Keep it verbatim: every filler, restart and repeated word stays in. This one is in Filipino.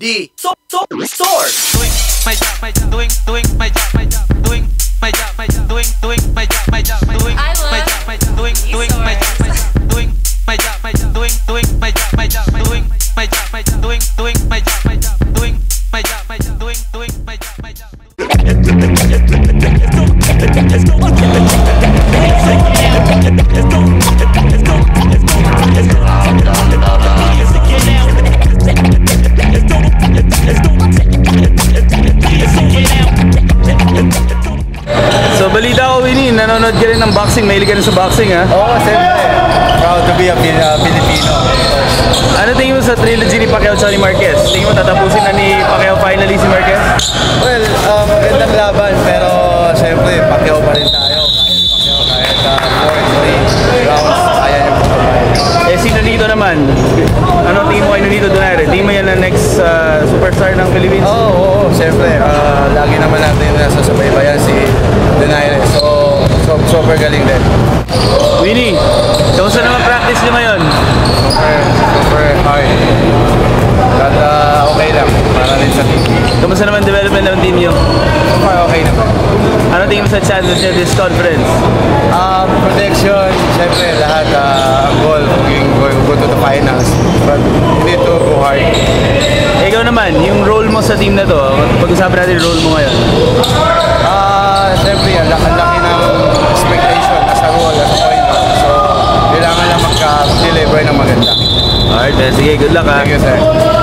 D. So, so, source. Doing my job, my job, doing, doing my job, my job, doing my job, my job, doing, doing my job, my job, doing my job, my job, doing, doing my job, my job, doing my job, my job, doing, doing my job, my job, doing my job, my job, doing, doing my job, my job, doing my job, my job, doing, doing my job, my job. So balita ko, Winnie, nanonood ka rin ng boxing, mahilig ka rin sa boxing, ha? Oo, siyempre. Proud to be a uh, Filipino. Ano tingin mo sa trilogy ni Pacquiao at ni Marquez? Tingin mo tatapusin na ni Pacquiao finally si Marquez? Well, um, magandang laban, pero siyempre, Pacquiao pa rin tayo. Kahit Pacquiao, kahit uh, four, three rounds, kaya niya po. Eh, sino dito naman? Ano tingin mo kayo dito, Donaire? Tingin mo yan na next uh, superstar ng Philippines? Oo, oo, oo, siyempre. Uh, lagi naman natin nasa subaybayan si Donaire. So, so, super galing din. Willie, kamusta naman practice niyo ngayon? Super, super hard. But uh, okay lang, para rin sa team. Kamusta naman development ng team niyo? Super okay naman. Ano tingin mo sa chances niyo this conference? Um, protection, siyempre lahat, uh, ang goal, maging go, go to the finals. But we need to go hard. Eh, ikaw naman, yung role mo sa team na to, pag-usapan natin yung role mo ngayon. Ah, uh, siyempre, ang laki, laki ng expectation as a role, as a point. So, kailangan lang magka-deliver ng maganda. Alright, sige, good luck, ha? Thank you, sir.